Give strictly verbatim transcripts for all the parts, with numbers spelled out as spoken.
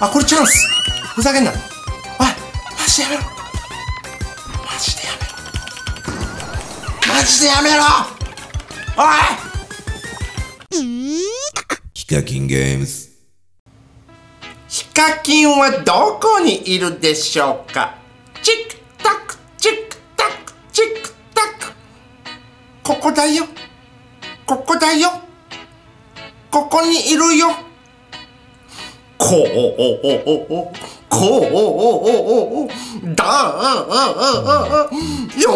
あ、これチャンス。ふざけんな。おい、マジでやめろ。マジでやめろ。マジでやめろ。おい。 ヒカキンゲームズ。 ヒカキンはどこにいるでしょうか。チクタクチクタクチクタク。ここだよ。ここだよ。ここにいるよ。こうおおおおこうおおおだよ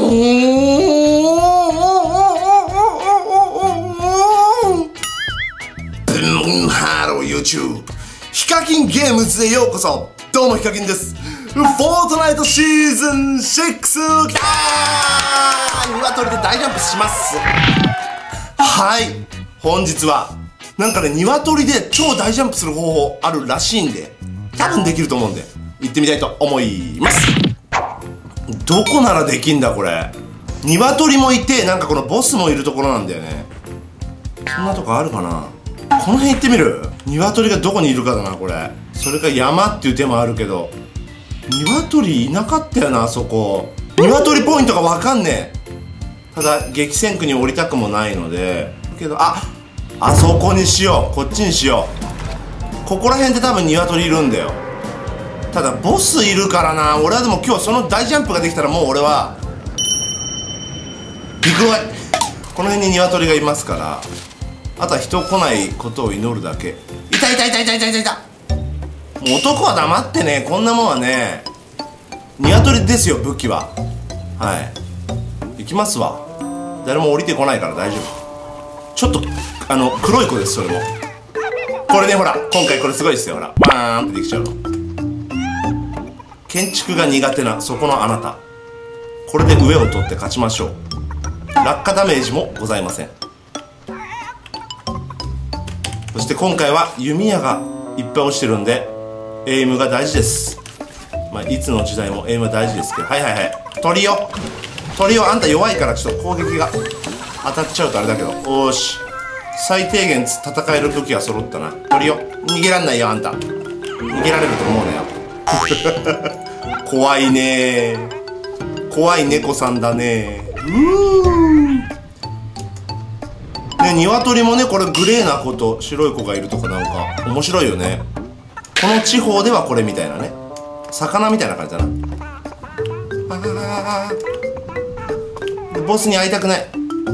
ー。ハロー YouTube。ヒカキンゲームズへようこそ。どうもヒカキンです。フォートナイトシーズンシックスきたー。鶏で大ジャンプします。はい、本日はなんかね、鶏で超大ジャンプする方法あるらしいんで、多分できると思うんで行ってみたいと思います。どこならできんだこれ。鶏もいて、なんかこのボスもいるところなんだよね。そんなとこあるかな。この辺行ってみる。鶏がどこにいるかだなこれ。それか山っていう手もあるけど、鶏いなかったよなあそこ。鶏ポイントがわかんねえ。ただ激戦区に降りたくもないので、けどああそこにしよう。こっちにしよう。ここら辺って多分鶏いるんだよ。ただボスいるからな。俺はでも今日その大ジャンプができたらもう俺はビッグワイ。この辺に鶏がいますから、あとは人来ないことを祈るだけ。いたいたいたいたいたいたいた。もう男は黙ってね。こんなもんはね、鶏ですよ武器は。はい行きますわ。誰も降りてこないから大丈夫。ちょっとあの黒い子です。それもこれね、ほら今回これすごいですよ。ほらバーンってできちゃうの。建築が苦手なそこのあなた、これで上を取って勝ちましょう。落下ダメージもございません。そして今回は弓矢がいっぱい落ちてるんでエイムが大事です。まあいつの時代もエイムは大事ですけど。はいはいはい、鳥よ鳥よ、あんた弱いからちょっと攻撃が当たっちゃうとあれだけど。おーし、最低限戦える武器が揃ったな。鳥よ、逃げらんないよあんた。逃げられると思うなよ。怖いねー。怖い猫さんだねー。うーね、鶏もね、これグレーな子と白い子がいるとかなんか面白いよね。この地方ではこれみたいなね、魚みたいな感じだな。あー、ボスに会いたくない。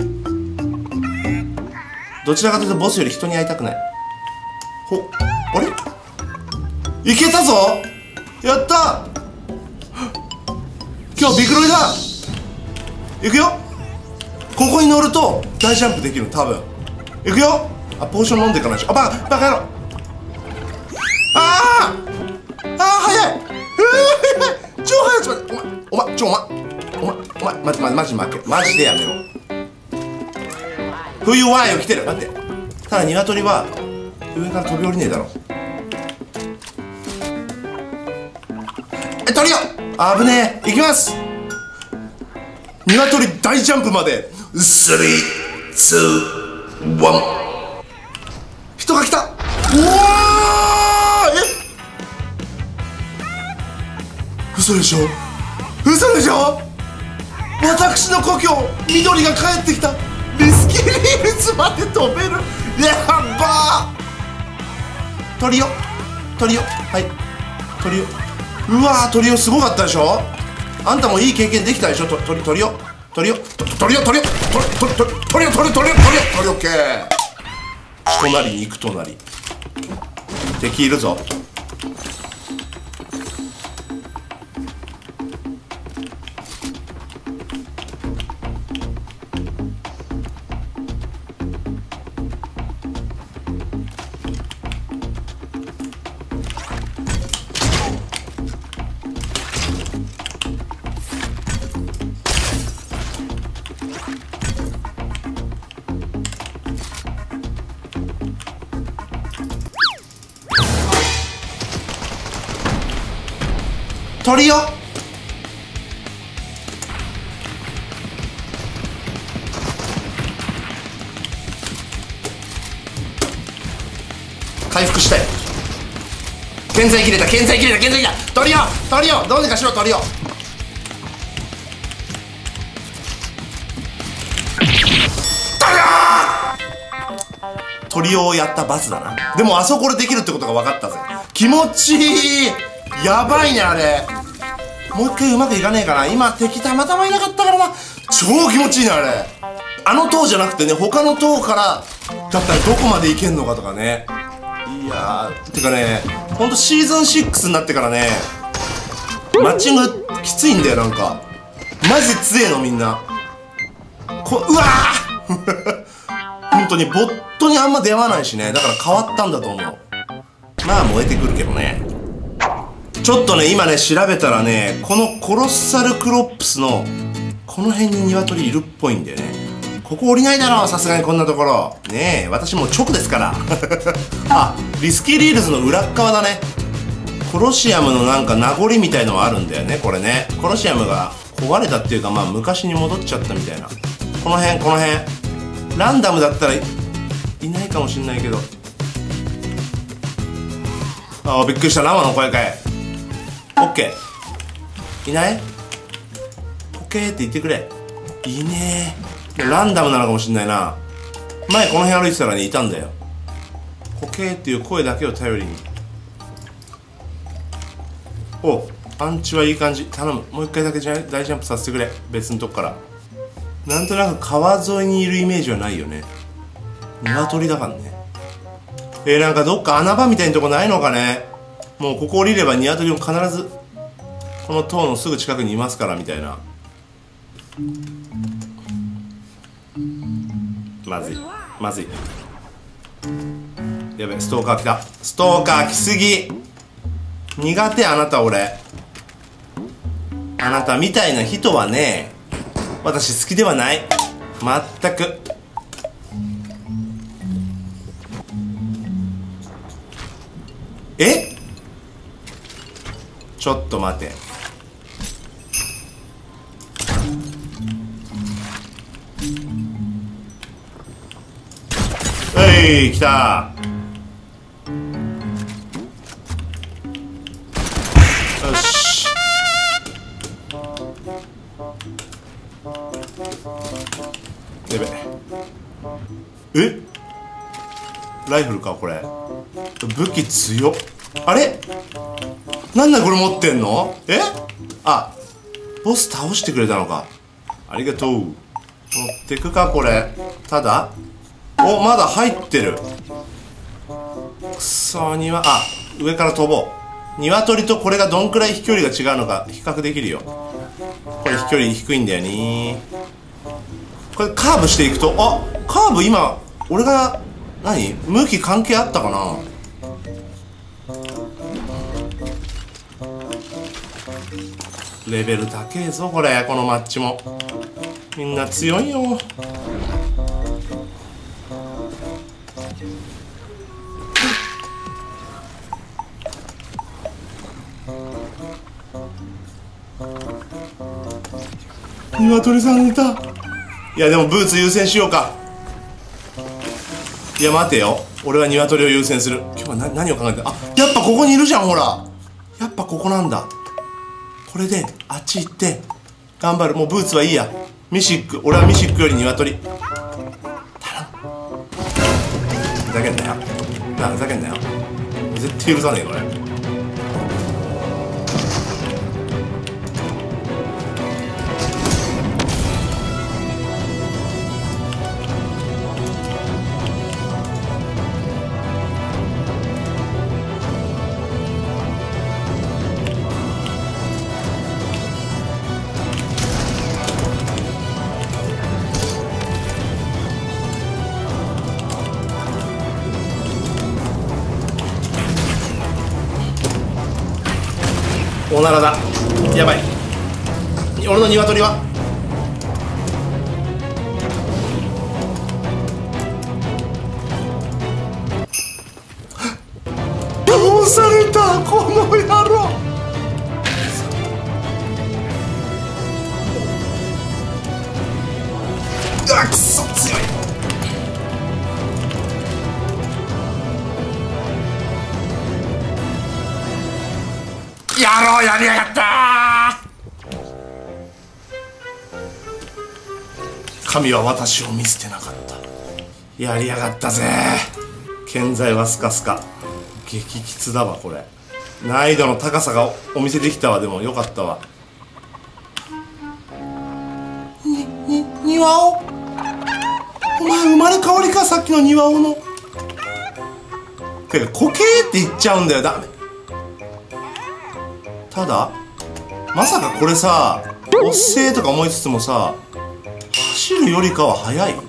どちらかというとボスより人に会いたくない。ほ、あれいけたぞ。やった。今日ビクロイだ。いくよ。ここに乗ると大ジャンプできる多分。いくよ。あ、ポーション飲んでいかないし。あ、バカバカ野郎。あーあー早い。超早い。ちょっと待って、お前お前ちょお前お前お前待ってマジ負け。マジでやめろ。冬ワインを来てる。待って、ただ鶏は上から飛び降りねえだろ。え、鳥よ危ねえ。いきます。鶏大ジャンプまでスリー、ツー、ワン。人が来た。うわー、え嘘でしょ嘘でしょ。私の故郷緑が帰ってきた。リスキーリールズまで飛べる。やっばー。鳥よ鳥よ、はい鳥よ。うわー、鳥よすごかったでしょ。あんたもいい経験できたでしょ。と鳥鳥よ鳥よ鳥よ鳥よ鳥鳥鳥よ鳥よ鳥よ鳥よ鳥よ。オッケー。人なり肉となり敵いるぞ。鳥よ回復したい。 建材切れた建材切れた建材切れた。鳥よ鳥よ、どうにかしろ鳥よ。鳥をやった罰だな。でもあそこでできるってことが分かったぜ。気持ちいい。やばいねあれ。もう一回うまくいかねえかな。今敵たまたまいなかったからな。超気持ちいいねあれ。あの塔じゃなくてね、他の塔からだったらどこまでいけんのかとかね。いやー、てかね、ほんとシーズンシックスになってからね、マッチングきついんだよ。なんかマジ強えのみんな。こうわー本当にボットにあんま出会わないしね。だから変わったんだと思う。まあ燃えてくるけどね。ちょっとね今ね調べたらね、このコロッサルクロップスのこの辺に鶏いるっぽいんだよね。ここ降りないだろう、さすがにこんなところねえ。私もう直ですからあ、リスキーリールズの裏っ側だね。コロシアムのなんか名残みたいのはあるんだよねこれね。コロシアムが壊れたっていうか、まあ昔に戻っちゃったみたいな。この辺この辺ランダムだったら い, いないかもしんないけど。ああびっくりした。ラマの声かい。オッケーいない？オッケーって言ってくれ。いねえ。ランダムなのかもしんないな。前この辺歩いてたらねいたんだよ。オッケーっていう声だけを頼りに。お、アンチはいい感じ。頼む、もう一回だけ大ジャンプさせてくれ。別のとこから。なんとなく川沿いにいるイメージはないよね。鶏だからね。えー、なんかどっか穴場みたいなとこないのかね。もうここ降りれば鶏も必ずこの塔のすぐ近くにいますからみたいな。まずいまずい。やべ、ストーカー来た。ストーカー来すぎ。苦手あなた。俺あなたみたいな人はね私好きではない。まったく。え？ちょっと待て。はい、来た。よし。やべえ、ライフルかこれ。武器強っ。あれなんだこれ持ってんの。え、あ、ボス倒してくれたのか。ありがとう。持ってくかこれ。ただお、まだ入ってる。くそ、庭、あ、上から飛ぼう。鶏とこれがどんくらい飛距離が違うのか比較できるよ。これ飛距離低いんだよね。これカーブしていくと、あ、カーブ今俺が何向き関係あったかな。レベル高えぞこれ。このマッチもみんな強いよ。鶏さんいた。いやでもブーツ優先しようか。いや待てよ、俺は鶏を優先する。今日は何何を考えて。あ、やっぱここにいるじゃん。ほらやっぱここなんだ。これであっち行って頑張る。もうブーツはいいや。ミシック、俺はミシックより鶏。頼む。ふざけんなよなあ、ふざけんなよ。絶対許さねえこれ。おならだ。やばい。俺の鶏は倒された。この野郎。うわ、くそ強い。 やろう、やりやがったー。神は私を見捨てなかった。やりやがったぜ。建材はスカスカ。激きつだわこれ。難易度の高さがお見せできたわ。でもよかったわ。に、に、庭尾、お前生まれ変わりか、さっきの庭尾の。てか固形って言っちゃうんだよ。ダメ。ただまさかこれさ、おっせーとか思いつつもさ、走るよりかは速い。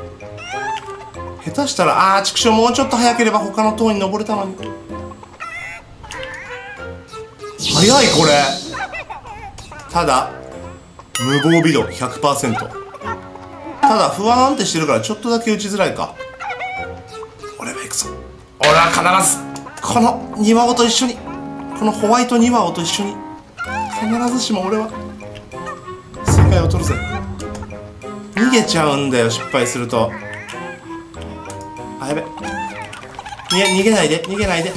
下手したら、あー畜生、もうちょっと速ければ他の塔に登れたのに。速いこれ。ただ無防備度 ひゃくパーセント。 ただ不安ってしてるからちょっとだけ打ちづらいか。俺は行くぞ。俺は必ずこの庭尾と一緒に、このホワイト庭尾と一緒に、必ずしも俺は世界を取るぜ。逃げちゃうんだよ、失敗すると。あ、やべ。逃げ、逃げないで、逃げないで。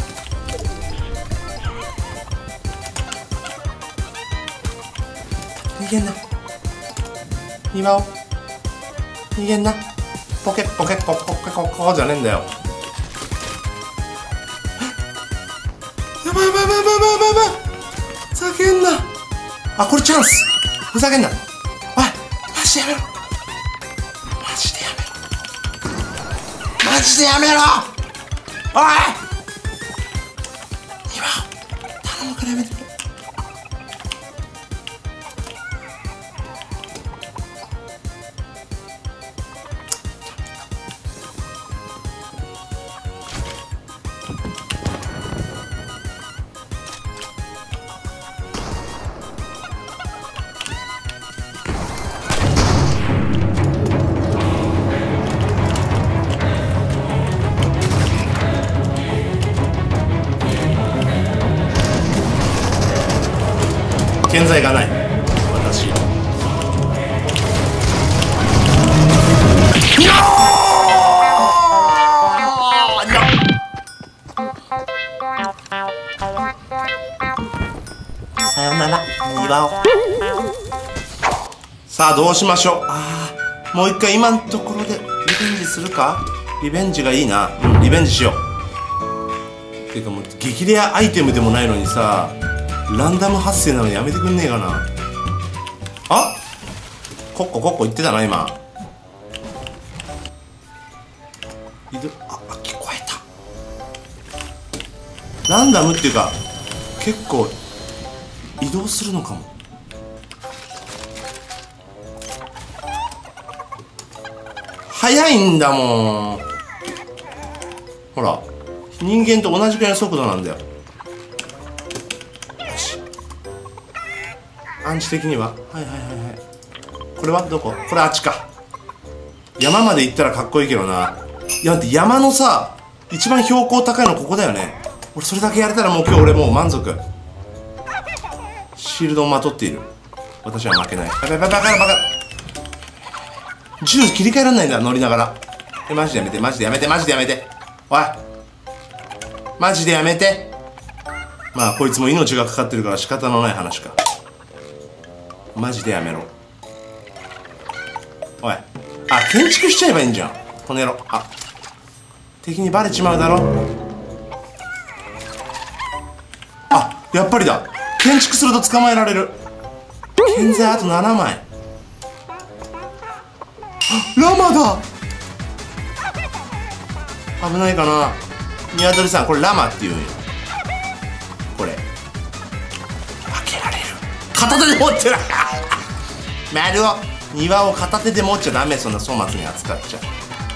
逃げんな。庭尾。逃げんな。ポケッポケッポポケココじゃねえんだよ。やばいやばいやばいやばいやばいやばい。ふざけんな。あ、これチャンス。ふざけんな。おい、マジでやめろ。マジでやめろ。マジでやめろ。おい。今、頼むからやめてくれ。建材がない私。さよなら庭尾。さあどうしましょう。ああ、もう一回今のところでリベンジするか。リベンジがいいな。リベンジしよう。っていうかもう激レアアイテムでもないのにさ、ランダム発生なのにやめてくんねえかな。あ、コッココッコ言ってたな今。移動、あ、聞こえた。ランダムっていうか結構移動するのかも。速いんだもん。ほら人間と同じくらいの速度なんだよ。アンチ的には、はいはいはいはい。これはどこ？これあっちか。山まで行ったらかっこいいけどな。いや、だって山のさ、一番標高高いのここだよね。俺それだけやれたらもう今日俺もう満足。シールドをまとっている。私は負けない。バカバカバカバカ。銃切り替えられないんだ、乗りながら。え、マジでやめて、マジでやめて、マジでやめて。おい。マジでやめて。まあこいつも命がかかってるから仕方のない話か。マジでやめろ。おい、あ、建築しちゃえばいいんじゃんこの野郎。あ、敵にバレちまうだろ。あ、やっぱりだ。建築すると捕まえられる。建材あとななまい。あ、ラマだ。危ないかな。ニワトリさん、これラマっていうんよ。これ開けられる。片手で持ってる。丸尾、庭を片手で持っちゃダメ。そんな粗末に扱っちゃう。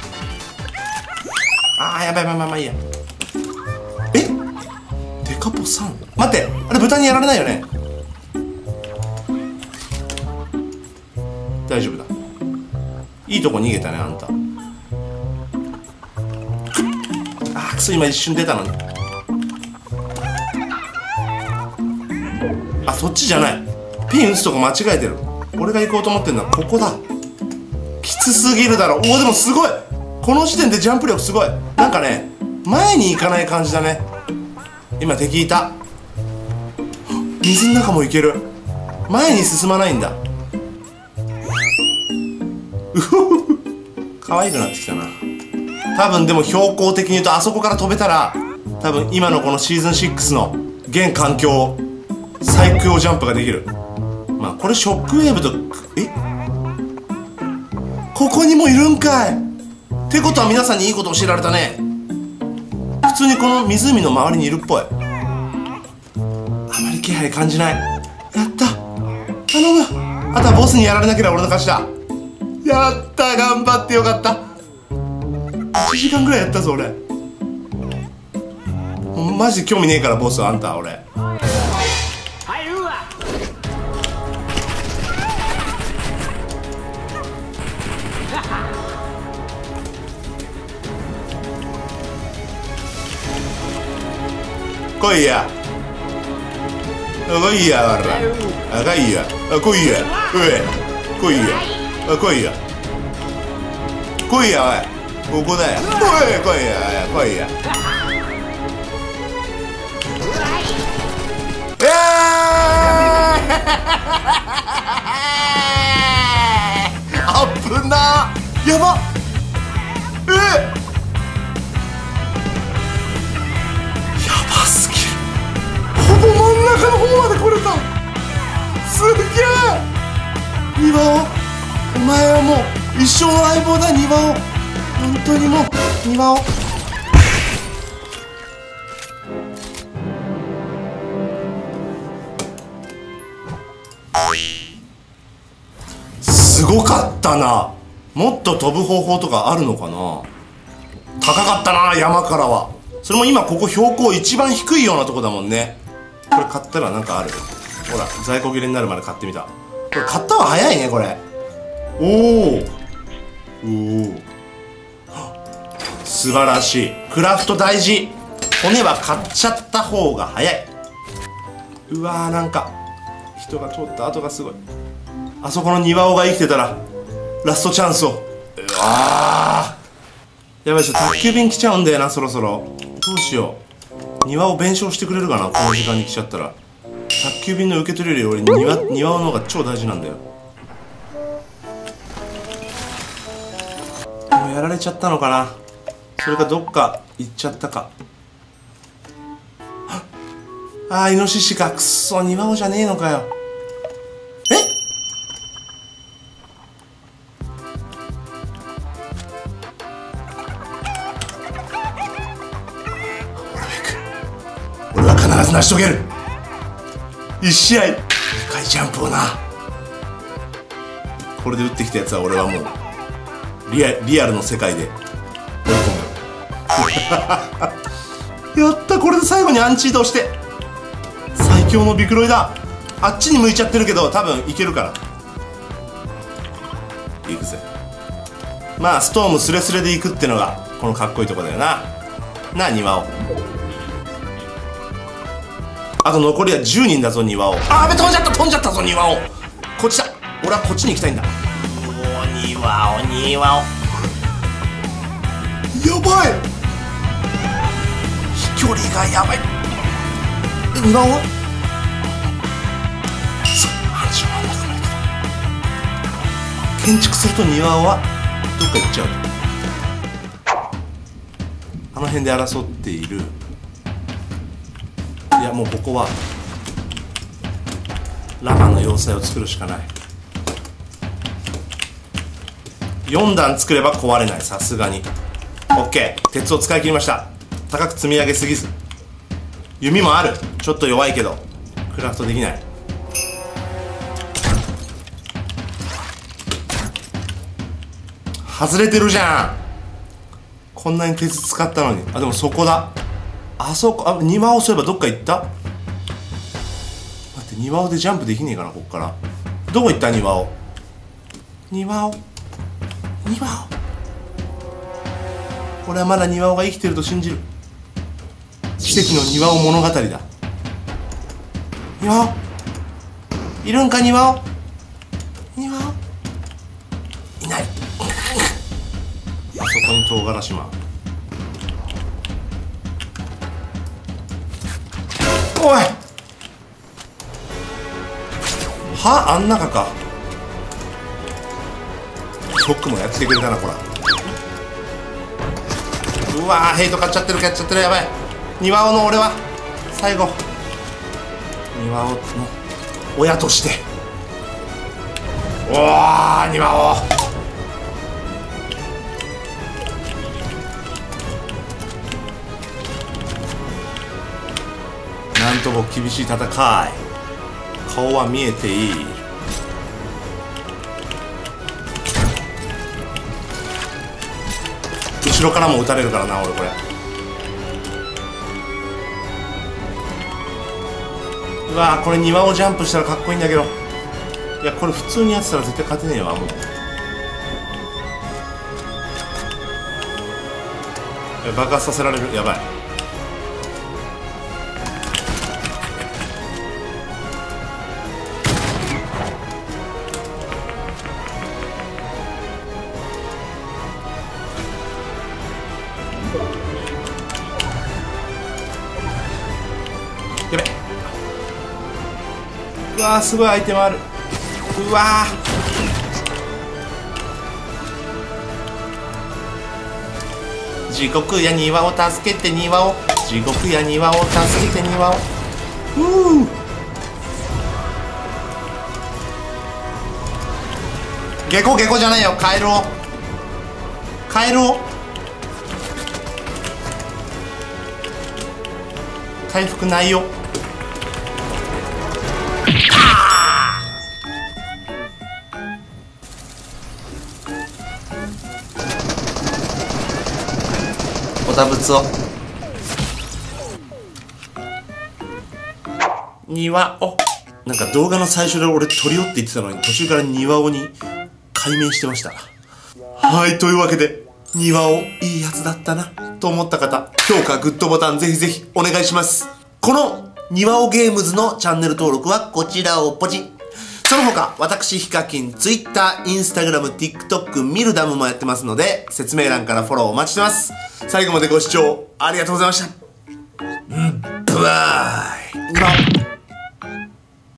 あー、やばい、まあまあまあいいや。え、デカポさん、待って、あれ豚にやられないよね。大丈夫だ。いいとこ逃げたねあんた。あーくそ、今一瞬出たのに。あ、そっちじゃない。ピン打つとこ間違えてる。俺が行こうと思ってんのはここだ。きつすぎるだろ。おお、でもすごい。この時点でジャンプ力すごい。なんかね、前に行かない感じだね。今敵いた。 水の中も行ける。前に進まないんだ。うふふ可愛くなってきたな。多分でも標高的に言うとあそこから飛べたら多分今のこのシーズンシックスの現環境最強ジャンプができる。まあこれショックウェーブとえここにもいるんかいってことは皆さんにいいこと教えられたね。普通にこの湖の周りにいるっぽい。あまり気配感じない。やった頼む。あとはボスにやられなければ俺の勝ちだ。やった頑張ってよかった。いちじかんぐらいやったぞ俺。マジで興味ねえからボスあんた俺。来いや来いやわらあ来いや来いやおい来いや来いや来いやおいここだよおい来いや来いやえーあぶなやばえーほぼ真ん中の方まで来れた。すげえ庭尾お前はもう一生の相棒だ庭尾。本当にもう庭尾すごかったな。もっと飛ぶ方法とかあるのかな。高かったな山からは。それも今ここ標高一番低いようなとこだもんね。これ買ったらなんかある。ほら在庫切れになるまで買ってみた。これ買ったは早いねこれ。おおおお素晴らしい。クラフト大事。骨は買っちゃった方が早い。うわーなんか人が通った跡がすごい。あそこの庭尾が生きてたらラストチャンスを。うわーやばいっしょ。宅急便来ちゃうんだよなそろそろ。どうしよう。庭を弁償してくれるかなこの時間に来ちゃったら。宅急便の受け取りより俺庭庭の方が超大事なんだよ。もうやられちゃったのかな。それかどっか行っちゃったか。ああイノシシか。くっそ庭尾じゃねえのかよ。え俺は必ず成し遂げる。一試合深いジャンプをな。これで打ってきたやつは俺はもうリア、リアルの世界で追い込むやったこれで最後にアンチ移動して最強のビクロイだ。あっちに向いちゃってるけど多分いけるからいくぜ。まあストームスレスレでいくってのがこのかっこいいとこだよな。なあ庭尾。あと残りはじゅうにんだぞ庭尾。あーべ飛んじゃった飛んじゃったぞ庭尾。こっちだ。俺はこっちに行きたいんだ。おお庭尾庭尾やばい飛距離がやばい。え庭尾はそう半周回んなくないけど建築すると庭尾はどっか行っちゃう。あの辺で争っている。いやもうここはラマンの要塞を作るしかない。よん段作れば壊れない。さすがに OK。 鉄を使い切りました。高く積み上げすぎず。弓もある。ちょっと弱いけどクラフトできない。外れてるじゃん。こんなに鉄使ったのに。あでもそこだ。あそこあ庭尾そういえばどっか行った。待って庭尾でジャンプできねえかなこっから。どこ行った庭尾庭尾庭尾。俺はまだ庭尾が生きてると信じる。奇跡の庭尾物語だ。庭尾いるんか庭尾庭尾いないあそこに唐辛子マン。おいはあん中か。ショックもやってくれたなこら。うわーヘイト買っちゃってる買っちゃってる。やばい。庭尾の俺は最後庭尾の親として、おー庭尾なんとも厳しい戦い。顔は見えていい。後ろからも撃たれるからな俺これ。うわーこれ庭をジャンプしたらかっこいいんだけど、いやこれ普通にやってたら絶対勝てねえわもう。爆発させられる。やばい。やべ。うわーすごいアイテムある。うわー地獄や庭を助けて庭を、地獄や庭を助けて庭を。うーゲコゲコじゃないよ、カエルをカエルを回復ないよ。おたぶつを庭を、なんか動画の最初で俺鳥をって言ってたのに途中から庭をに改名してました。はい、というわけで庭をいいやつだったなと思った方、評価グッドボタンぜひぜひお願いします。この庭尾ゲームズのチャンネル登録はこちらをポチッ。その他私ヒカキン Twitter、Instagram、TikTok、ミルダムもやってますので説明欄からフォローお待ちしてます。最後までご視聴ありがとうございました。バイ。